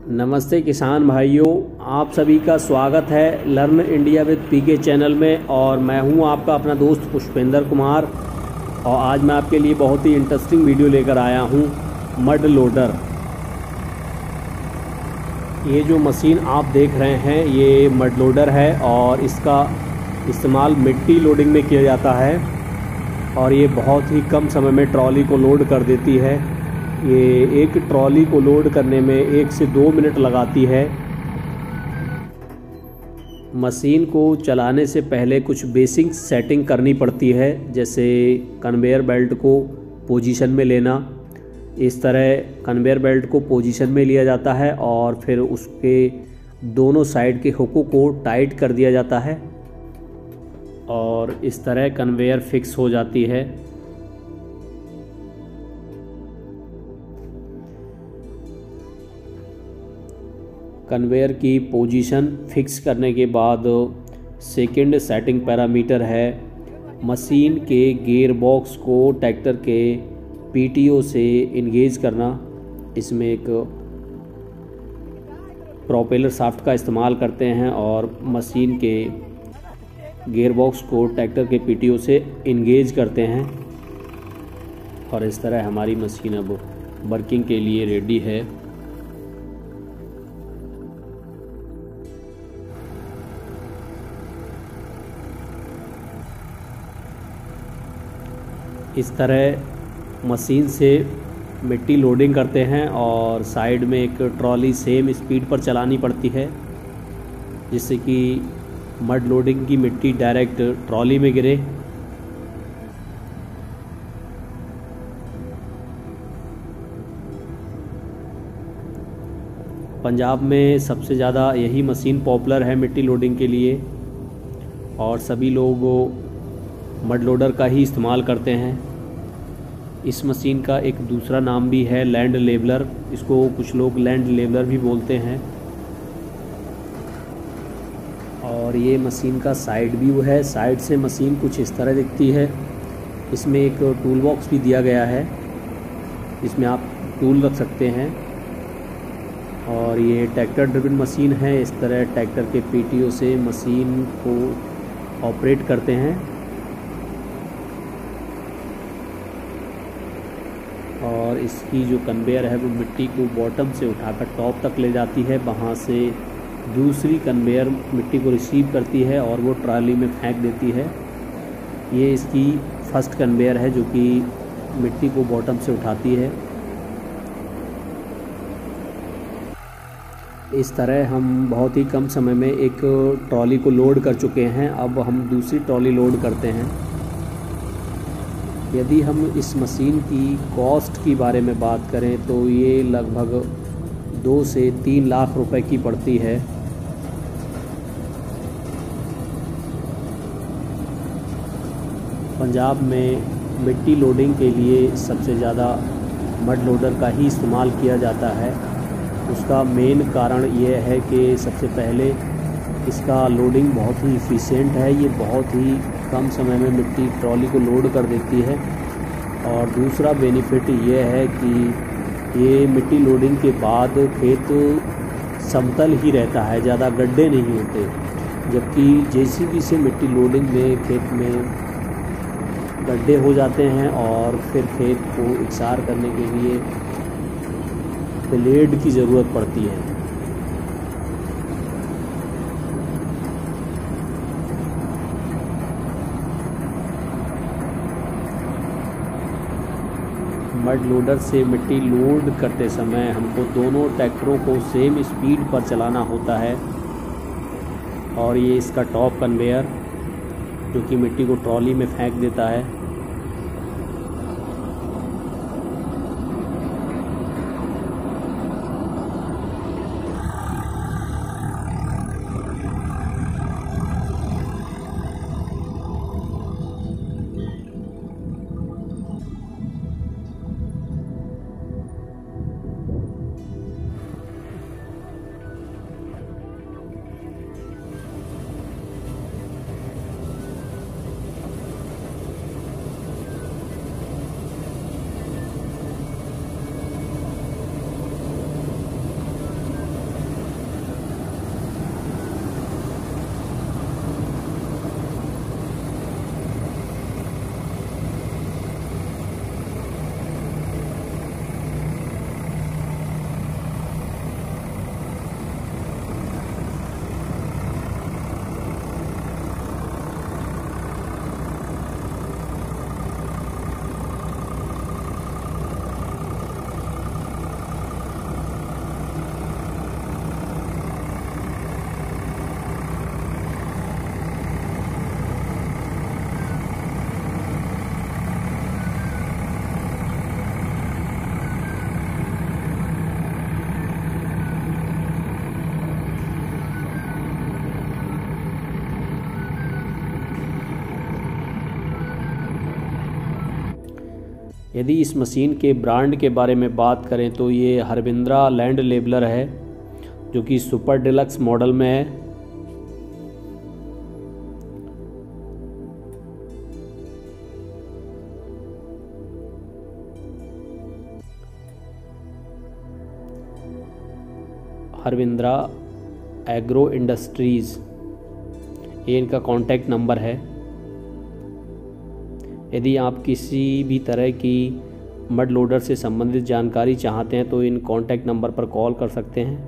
नमस्ते किसान भाइयों, आप सभी का स्वागत है learn India with PK channel में। और मैं हूं आपका अपना दोस्त पुष्पेंद्र कुमार। और आज मैं आपके लिए बहुत ही इंटरेस्टिंग वीडियो लेकर आया हूं, मड लोडर। ये जो मशीन आप देख रहे हैं ये मड लोडर है और इसका इस्तेमाल मिट्टी लोडिंग में किया जाता है। और ये बहुत ही कम समय में ट्रॉली को लोड कर देती है। ये एक ट्रॉली को लोड करने में 1 से 2 मिनट लगाती है। मशीन को चलाने से पहले कुछ बेसिक सेटिंग करनी पड़ती है, जैसे कन्वेयर बेल्ट को पोजीशन में लेना। इस तरह कन्वेयर बेल्ट को पोजीशन में लिया जाता है और फिर उसके दोनों साइड के हुकों को टाइट कर दिया जाता है और इस तरह कन्वेयर फिक्स हो जाती है। कन्वेयर की पोजीशन फिक्स करने के बाद सेकंड सेटिंग पैरामीटर है मशीन के गियर बॉक्स को ट्रैक्टर के पीटीओ से इंगेज करना। इसमें एक प्रोपेलर शाफ्ट का इस्तेमाल करते हैं और मशीन के गियर बॉक्स को ट्रैक्टर के पीटीओ से इंगेज करते हैं। और इस तरह हमारी मशीन अब वर्किंग के लिए रेडी है। इस तरह मशीन से मिट्टी लोडिंग करते हैं और साइड में एक ट्रॉली सेम स्पीड पर चलानी पड़ती है, जिससे कि मड लोडिंग की मिट्टी डायरेक्ट ट्रॉली में गिरे। पंजाब में सबसे ज़्यादा यही मशीन पॉपुलर है मिट्टी लोडिंग के लिए और सभी लोग मड लोडर का ही इस्तेमाल करते हैं। इस मशीन का एक दूसरा नाम भी है लैंड लेवलर। इसको कुछ लोग लैंड लेवलर भी बोलते हैं। और ये मशीन का साइड व्यू है। साइड से मशीन कुछ इस तरह दिखती है। इसमें एक टूल बॉक्स भी दिया गया है, इसमें आप टूल रख सकते हैं। और ये ट्रैक्टर ड्रिवन मशीन है। इस तरह ट्रैक्टर के पीटीओ से मशीन को ऑपरेट करते हैं। और इसकी जो कन्वेयर है वो मिट्टी को बॉटम से उठाकर टॉप तक ले जाती है। वहाँ से दूसरी कन्वेयर मिट्टी को रिसीव करती है और वो ट्रॉली में फेंक देती है। ये इसकी फर्स्ट कन्वेयर है जो कि मिट्टी को बॉटम से उठाती है। इस तरह हम बहुत ही कम समय में एक ट्रॉली को लोड कर चुके हैं। अब हम दूसरी ट्रॉली लोड करते हैं। यदि हम इस मशीन की कॉस्ट की बारे में बात करें तो ये लगभग 2 से 3 लाख रुपए की पड़ती है। पंजाब में मिट्टी लोडिंग के लिए सबसे ज़्यादा मड लोडर का ही इस्तेमाल किया जाता है। उसका मेन कारण ये है कि सबसे पहले इसका लोडिंग बहुत ही इफ़िशिएंट है। ये बहुत ही कम समय में मिट्टी ट्रॉली को लोड कर देती है। और दूसरा बेनिफिट ये है कि ये मिट्टी लोडिंग के बाद खेत समतल ही रहता है, ज़्यादा गड्ढे नहीं होते। जबकि जेसीबी से मिट्टी लोडिंग में खेत में गड्ढे हो जाते हैं और फिर खेत को इकसार करने के लिए ब्लेड की ज़रूरत पड़ती है। मड लोडर से मिट्टी लोड करते समय हमको दोनों ट्रैक्टरों को सेम स्पीड पर चलाना होता है। और ये इसका टॉप कन्वेयर जो कि मिट्टी को ट्रॉली में फेंक देता है। यदि इस मशीन के ब्रांड के बारे में बात करें तो ये हरविंद्रा लैंड लेबलर है, जो कि सुपर डिलक्स मॉडल में है। हरविंद्रा एग्रो इंडस्ट्रीज़, ये इनका कॉन्टैक्ट नंबर है। यदि आप किसी भी तरह की मड लोडर से संबंधित जानकारी चाहते हैं तो इन कॉन्टैक्ट नंबर पर कॉल कर सकते हैं।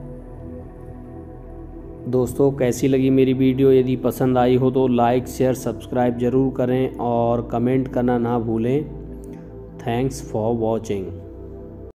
दोस्तों, कैसी लगी मेरी वीडियो? यदि पसंद आई हो तो लाइक, शेयर, सब्सक्राइब ज़रूर करें और कमेंट करना ना भूलें। Thanks for watching.